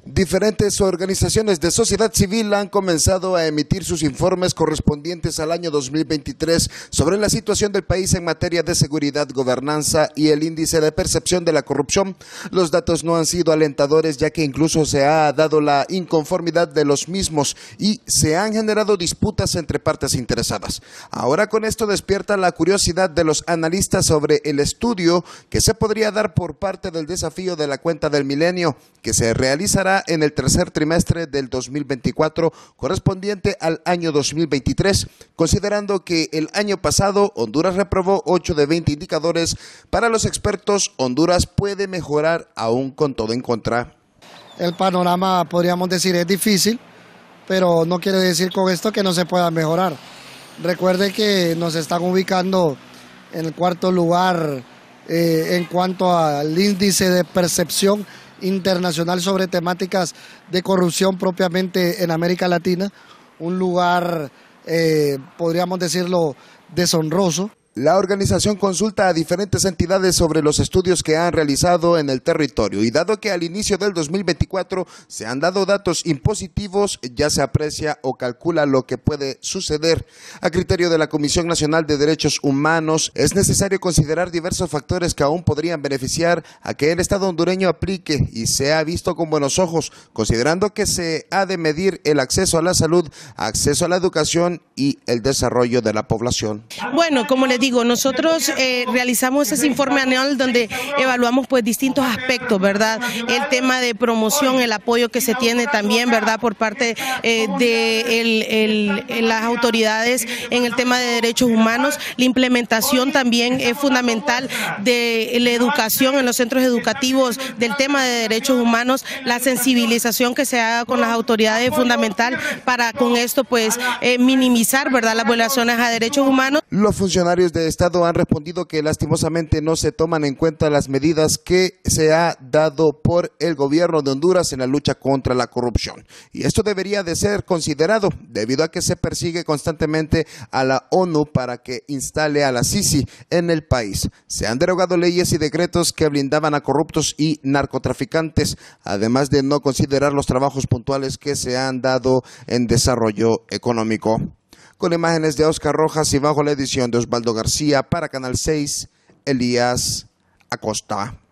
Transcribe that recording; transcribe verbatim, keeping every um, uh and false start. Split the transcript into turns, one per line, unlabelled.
Diferentes organizaciones de sociedad civil han comenzado a emitir sus informes correspondientes al año dos mil veintitrés sobre la situación del país en materia de seguridad, gobernanza y el índice de percepción de la corrupción. Los datos no han sido alentadores, ya que incluso se ha dado la inconformidad de los mismos y se han generado disputas entre partes interesadas. Ahora con esto despierta la curiosidad de los analistas sobre el estudio que se podría dar por parte del desafío de la cuenta del milenio, que se realizará en el tercer trimestre del dos mil veinticuatro, correspondiente al año dos mil veintitrés, considerando que el año pasado Honduras reprobó ocho de veinte indicadores. Para los expertos, Honduras puede mejorar aún con todo en contra.
El panorama, podríamos decir, es difícil, pero no quiere decir con esto que no se pueda mejorar. Recuerde que nos están ubicando en el cuarto lugar eh, en cuanto al índice de percepción internacional sobre temáticas de corrupción propiamente en América Latina, un lugar, eh, podríamos decirlo, deshonroso.
La organización consulta a diferentes entidades sobre los estudios que han realizado en el territorio y dado que al inicio del dos mil veinticuatro se han dado datos impositivos, ya se aprecia o calcula lo que puede suceder. A criterio de la Comisión Nacional de Derechos Humanos, es necesario considerar diversos factores que aún podrían beneficiar a que el Estado hondureño aplique y sea visto con buenos ojos, considerando que se ha de medir el acceso a la salud, acceso a la educación y el desarrollo de la población.
Bueno, como les digo, Digo, nosotros eh, realizamos ese informe anual donde evaluamos pues distintos aspectos, ¿verdad? El tema de promoción, el apoyo que se tiene también, ¿verdad? Por parte eh, de el, el, las autoridades en el tema de derechos humanos. La implementación también es fundamental de la educación en los centros educativos del tema de derechos humanos. La sensibilización que se haga con las autoridades es fundamental para con esto pues eh, minimizar, ¿verdad?, las violaciones a derechos humanos.
Los funcionarios de Estado han respondido que lastimosamente no se toman en cuenta las medidas que se ha dado por el gobierno de Honduras en la lucha contra la corrupción. Y esto debería de ser considerado debido a que se persigue constantemente a la ONU para que instale a la Sisi en el país. Se han derogado leyes y decretos que blindaban a corruptos y narcotraficantes, además de no considerar los trabajos puntuales que se han dado en desarrollo económico. Con imágenes de Oscar Rojas y bajo la edición de Osvaldo García, para Canal seis, Elías Acosta.